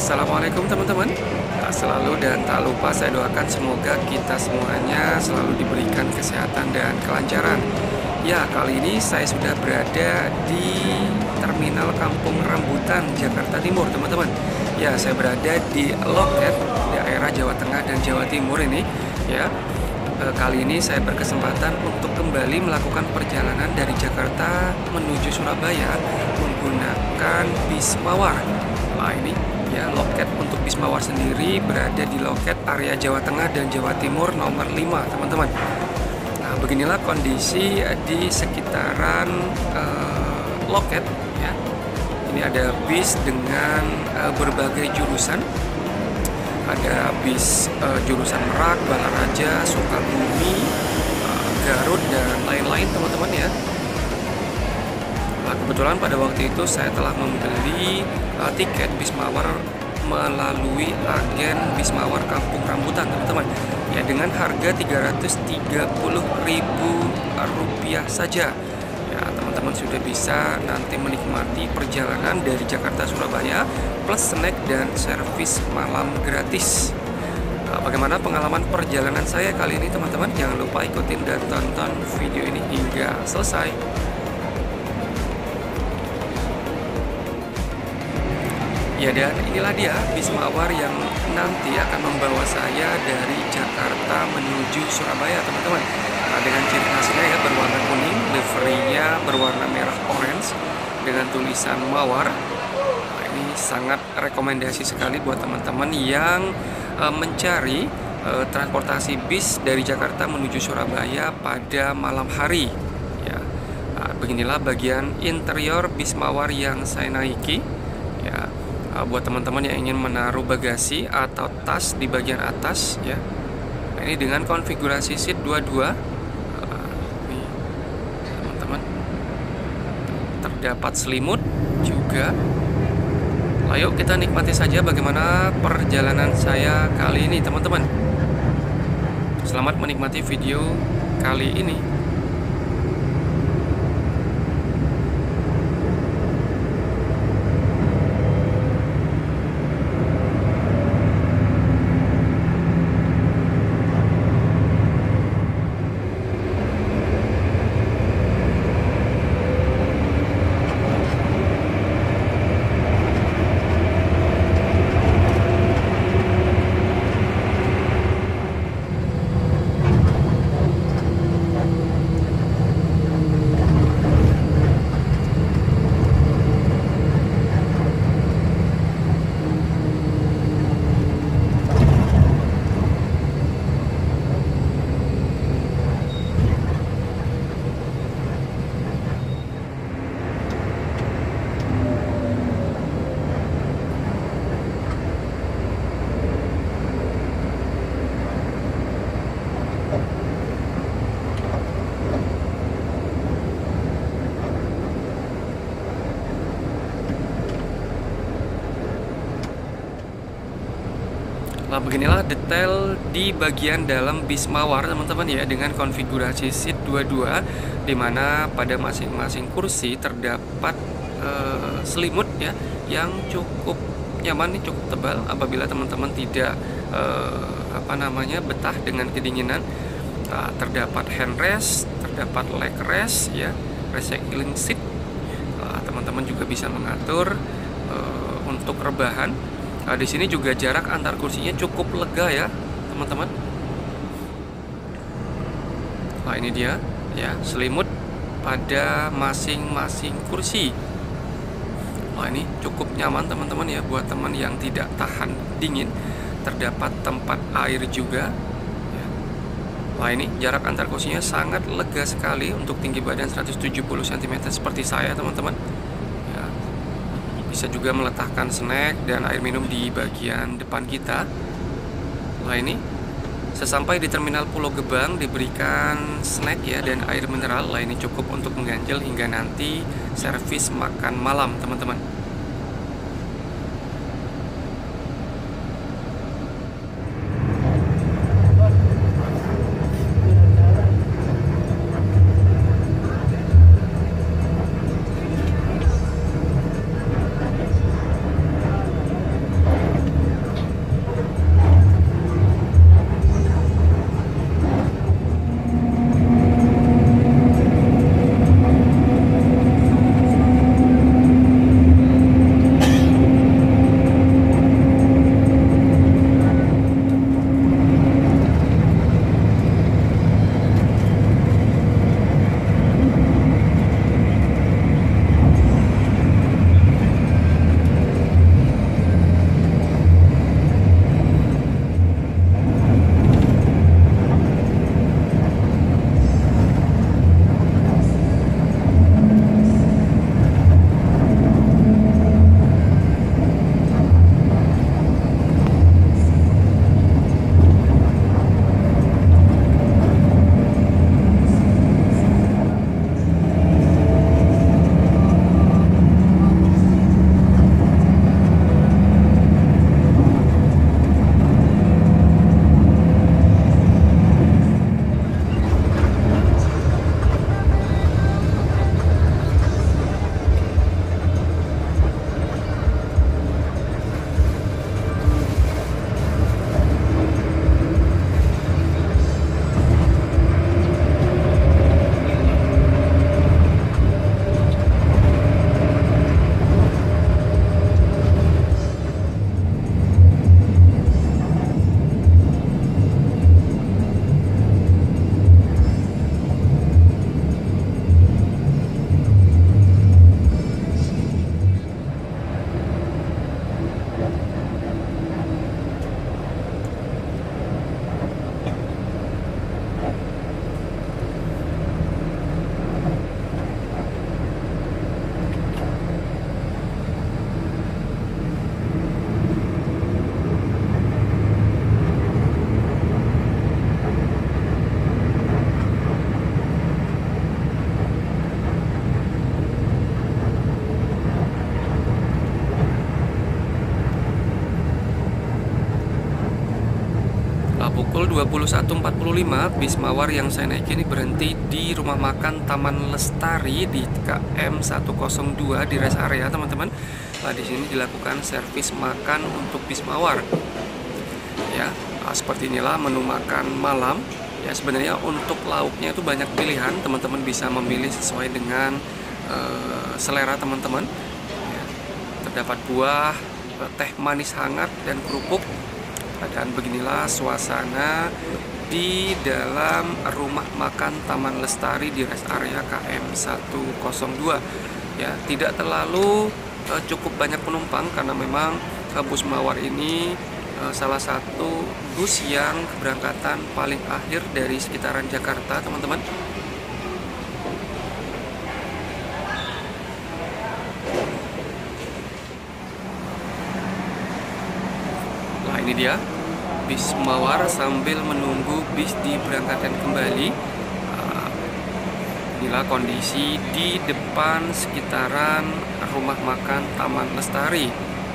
Assalamualaikum teman-teman. Selalu dan tak lupa saya doakan semoga kita semuanya selalu diberikan kesehatan dan kelancaran. Ya, kali ini saya sudah berada di Terminal Kampung Rambutan, Jakarta Timur, teman-teman. Ya, saya berada di loket daerah Jawa Tengah dan Jawa Timur ini. Ya, kali ini saya berkesempatan untuk kembali melakukan perjalanan dari Jakarta menuju Surabaya menggunakan bis Mawar. Nah, ini ya loket untuk bis Mawar sendiri berada di loket area Jawa Tengah dan Jawa Timur nomor 5, teman-teman. Nah, beginilah kondisi di sekitaran loket ya. Ini ada bis dengan berbagai jurusan. Ada bis jurusan Merak, Balaraja, Sukabumi, Garut, dan lain-lain, teman-teman ya. Nah, kebetulan pada waktu itu saya telah membeli tiket bis Mawar melalui agen bis Mawar Kampung Rambutan, teman-teman. Ya, dengan harga Rp30.000 saja. Ya, teman-teman sudah bisa nanti menikmati perjalanan dari Jakarta Surabaya plus snack dan servis malam gratis. Nah, bagaimana pengalaman perjalanan saya kali ini, teman-teman? Jangan lupa ikutin dan tonton video ini hingga selesai. Ya, dan inilah dia bis Mawar yang nanti akan membawa saya dari Jakarta menuju Surabaya, teman-teman. Nah, dengan ciri khasnya ya berwarna kuning, liverynya berwarna merah orange dengan tulisan Mawar. Nah, ini sangat rekomendasi sekali buat teman-teman yang mencari transportasi bis dari Jakarta menuju Surabaya pada malam hari. Ya, nah, beginilah bagian interior bis Mawar yang saya naiki. Ya, buat teman-teman yang ingin menaruh bagasi atau tas di bagian atas ya. Nah, ini dengan konfigurasi seat 22. Nih, teman-teman. Terdapat selimut juga. Ayo kita nikmati saja bagaimana perjalanan saya kali ini, teman-teman. Selamat menikmati video kali ini. Nah, beginilah detail di bagian dalam bis Mawar, teman-teman ya, dengan konfigurasi seat 22 di mana pada masing-masing kursi terdapat selimut ya yang cukup nyaman nih, cukup tebal apabila teman-teman tidak betah dengan kedinginan. Nah, terdapat handrest, terdapat leg rest ya, recycling seat. Nah, teman-teman juga bisa mengatur untuk rebahan. Nah, di sini juga jarak antar kursinya cukup lega ya, teman-teman. Nah, ini dia ya, selimut pada masing-masing kursi. Nah, ini cukup nyaman, teman-teman ya, buat teman yang tidak tahan dingin. Terdapat tempat air juga. Ya. Nah, ini jarak antar kursinya sangat lega sekali untuk tinggi badan 170 cm seperti saya, teman-teman. Bisa juga meletakkan snack dan air minum di bagian depan kita. Nah, ini sesampai di terminal Pulau Gebang diberikan snack ya dan air mineral. Nah, ini cukup untuk mengganjal hingga nanti servis makan malam, teman-teman. pukul 21.45 bis Mawar yang saya naiki ini berhenti di rumah makan Taman Lestari di KM 102 di rest area, teman-teman. Nah, di sini dilakukan servis makan untuk bis Mawar. Ya, seperti inilah menu makan malam. Ya, sebenarnya untuk lauknya itu banyak pilihan, teman-teman bisa memilih sesuai dengan selera teman-teman. Ya, terdapat buah, teh manis hangat dan kerupuk. Dan beginilah suasana di dalam rumah makan Taman Lestari di rest area KM 102. Ya, tidak terlalu cukup banyak penumpang karena memang bus Mawar ini salah satu bus yang keberangkatan paling akhir dari sekitaran Jakarta, teman-teman. Nah, ini dia bis Mawar sambil menunggu bis diberangkatkan kembali. Inilah kondisi di depan sekitaran rumah makan Taman Lestari.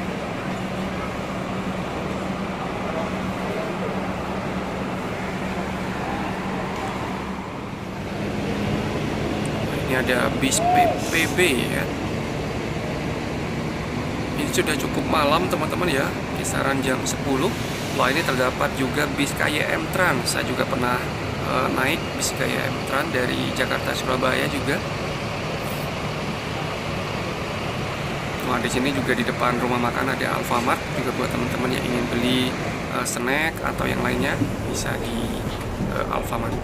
Ini ada bis PPB ya. Ini sudah cukup malam, teman-teman ya, kisaran jam 10. Wah, ini terdapat juga bis KYM Trans. Saya juga pernah naik bis KYM Trans dari Jakarta Surabaya juga. Nah, di sini juga di depan rumah makan ada Alfamart, juga buat teman-teman yang ingin beli snack atau yang lainnya bisa di Alfamart.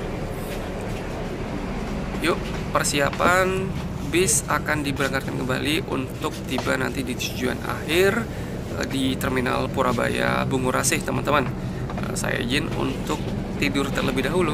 Yuk, persiapan bis akan diberangkatkan kembali untuk tiba nanti di tujuan akhir di Terminal Purabaya Bungurasih, teman-teman. Saya izin untuk tidur terlebih dahulu.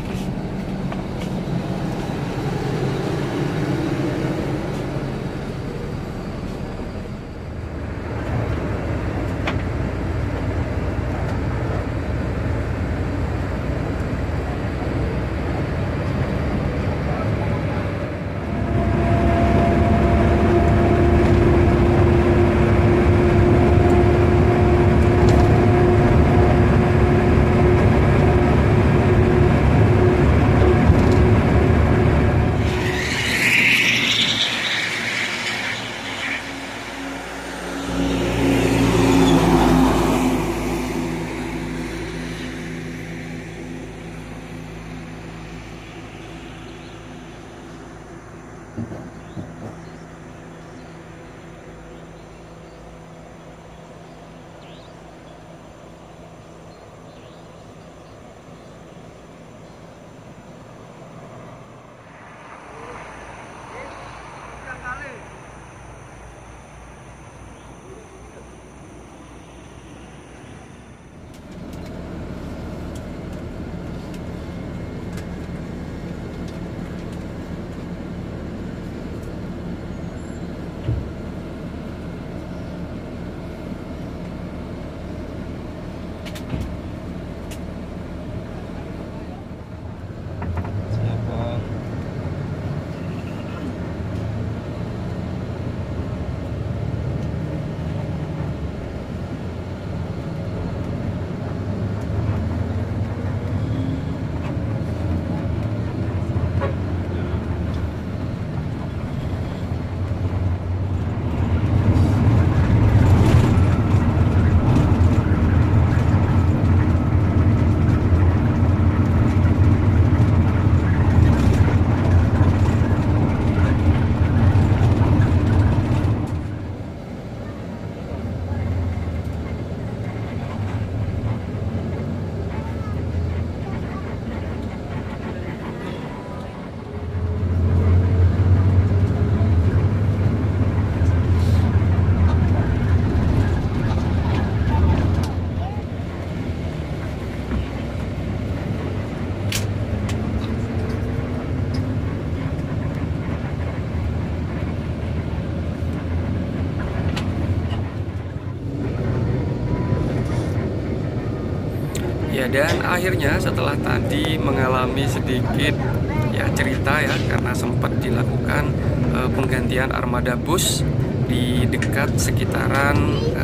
Ya, dan akhirnya setelah tadi mengalami sedikit ya cerita ya, karena sempat dilakukan penggantian armada bus di dekat sekitaran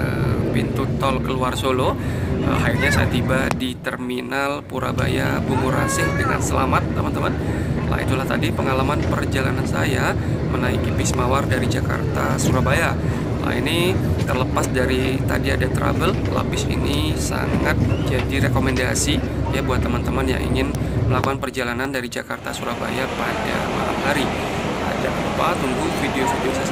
pintu tol keluar Solo. Akhirnya saya tiba di Terminal Purabaya Bungurasih dengan selamat, teman-teman. Nah, itulah tadi pengalaman perjalanan saya menaiki bis Mawar dari Jakarta Surabaya. Nah, ini terlepas dari tadi ada trouble, lapis ini sangat jadi rekomendasi ya buat teman-teman yang ingin melakukan perjalanan dari Jakarta Surabaya pada malam hari. Nah, jangan lupa tunggu video-video saya